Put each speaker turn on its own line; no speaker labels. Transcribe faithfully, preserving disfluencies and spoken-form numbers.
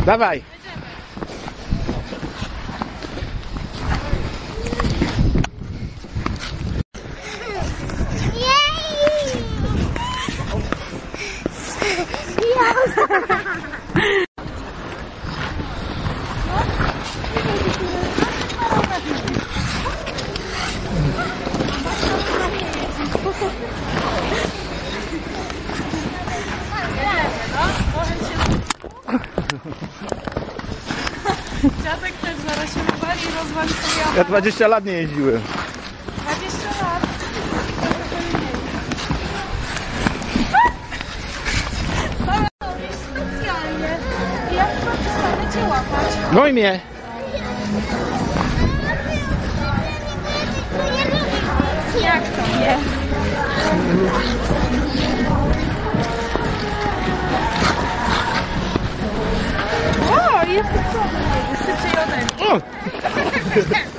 Dawaj.
Dziadek też zaraz się wywali i rozwali sobie aparat.
Ja dwadzieścia lat nie jeździłem.
dwadzieścia lat. Specjalnie. Ja chyba przestanę cię łapać.
No i mnie.
Jak to nie? O, jest to szybciej ode mnie.
O!